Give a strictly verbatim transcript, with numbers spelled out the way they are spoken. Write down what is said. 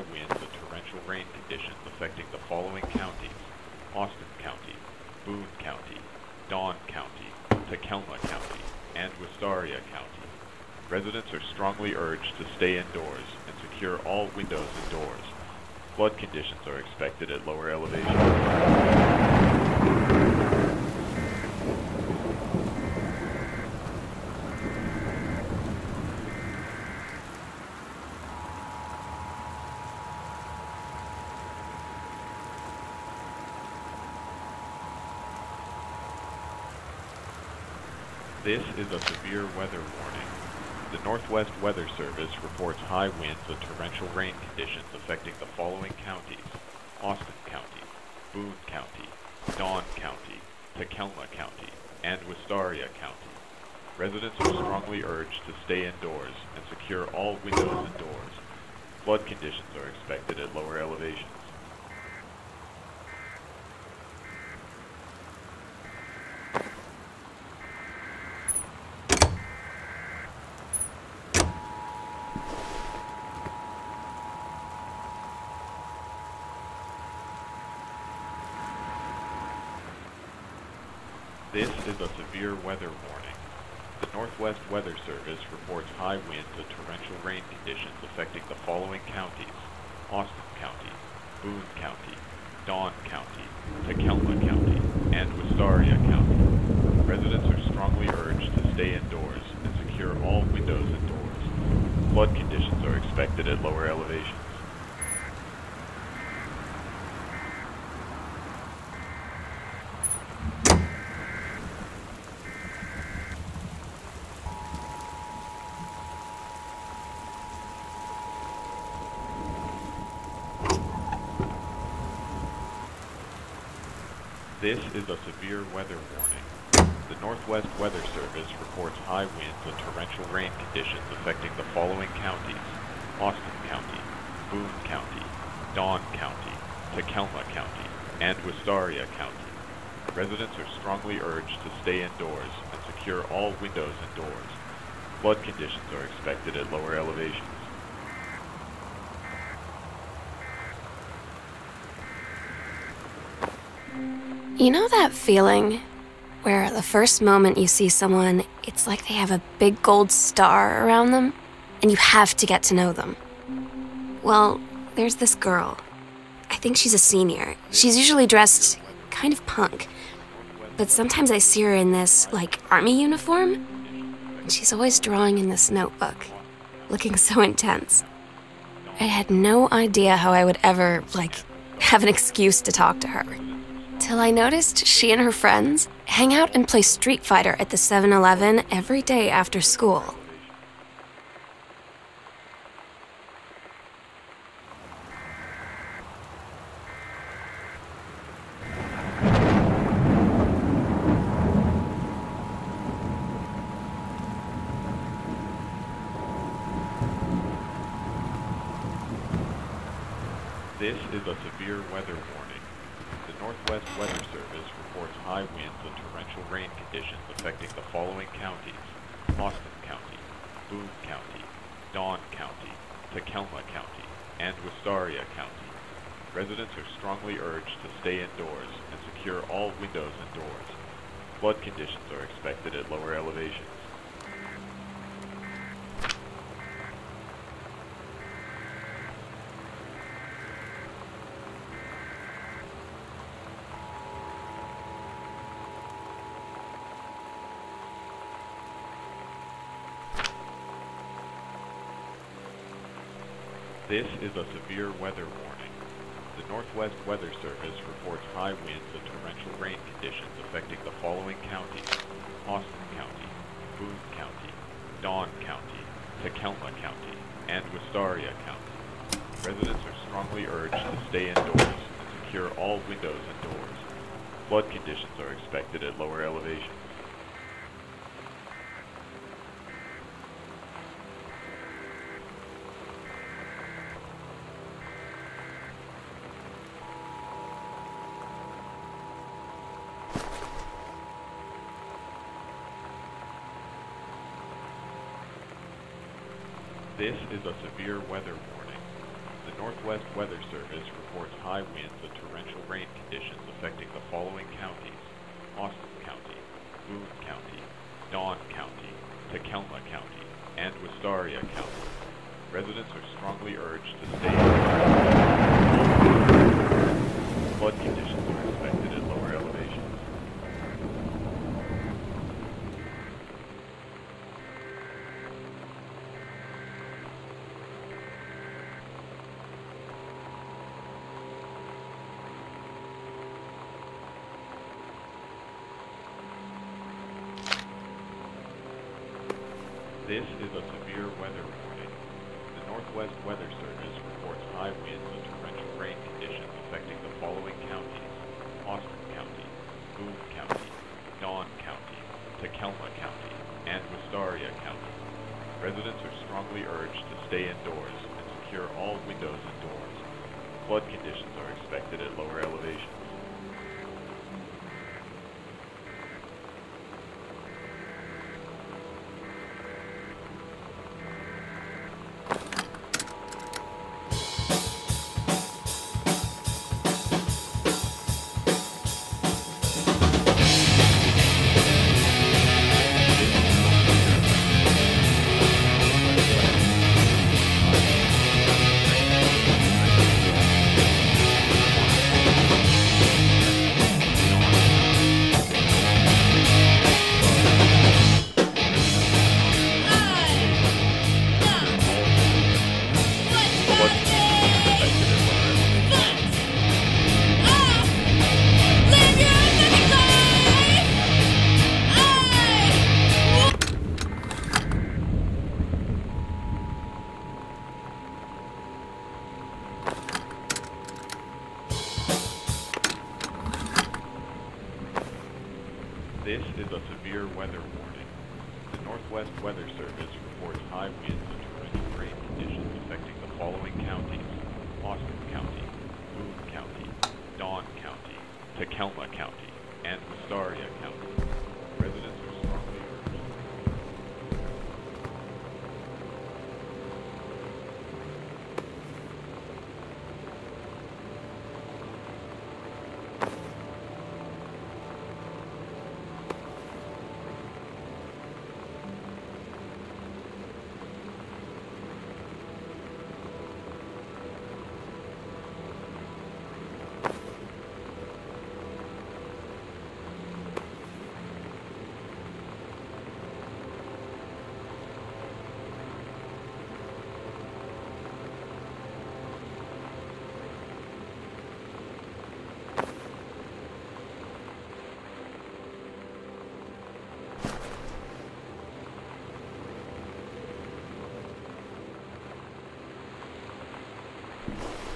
winds and torrential rain conditions affecting the following counties: Austin County, Boone County, Dawn County, Takelma County, and Wistaria County. Residents are strongly urged to stay indoors and secure all windows and doors. Flood conditions are expected at lower elevations. This is a severe weather warning. The Northwest Weather Service reports high winds and torrential rain conditions affecting the following counties: Austin County, Boone County, Dawn County, Takelma County, and Wistaria County. Residents are strongly urged to stay indoors and secure all windows and doors. Flood conditions are expected at lower elevations. This is a severe weather warning. The Northwest Weather Service reports high winds and torrential rain conditions affecting the following counties: Austin County, Boone County, Dawn County, Takelma County, and Wistaria County. Residents are strongly urged to stay indoors and secure all windows and doors. Flood conditions are expected at lower elevations. This is a severe weather warning. The Northwest Weather Service reports high winds and torrential rain conditions affecting the following counties: Austin County, Boone County, Dawn County, Takelma County, and Wistaria County. Residents are strongly urged to stay indoors and secure all windows and doors. Flood conditions are expected at lower elevations. You know that feeling where the first moment you see someone, it's like they have a big gold star around them, and you have to get to know them? Well, there's this girl. I think she's a senior. She's usually dressed kind of punk, but sometimes I see her in this, like, army uniform, and she's always drawing in this notebook, looking so intense. I had no idea how I would ever, like, have an excuse to talk to her. Till I noticed she and her friends hang out and play Street Fighter at the seven eleven every day after school. This is a severe weather warning. The Northwest Weather Service reports high winds and torrential rain conditions affecting the following counties: Austin County, Boone County, Dawn County, Takelma County, and Wistaria County. Residents are strongly urged to stay indoors and secure all windows and doors. Flood conditions are expected at lower elevations. This is a severe weather warning. The Northwest Weather Service reports high winds and torrential rain conditions affecting the following counties: Austin County, Boone County, Dawn County, Takelma County, and Wistaria County. Residents are strongly urged to stay indoors and secure all windows and doors. Flood conditions are expected at lower elevations. This is a severe weather warning. The Northwest Weather Service reports high winds and torrential rain conditions affecting the following counties: Austin County, Boone County, Dawn County, Tacoma County, and Wistaria County. Residents are strongly urged to stay indoors. Flood conditions are expected at lower elevations. This is a severe weather warning. The Northwest Weather Service reports high winds and torrential rain conditions affecting the following counties: Austin County, Boone County, Dawn County, Tacoma County, and Wistaria County. Residents are strongly urged to stay indoors and secure all windows and doors. Flood conditions are expected at lower elevations. This is a severe weather warning. The Northwest Weather Service reports high winds and torrential rain conditions affecting the following counties: Austin County, Boone County, Dawn County, Tacoma County, and Wistaria County. Residents are strongly urged. You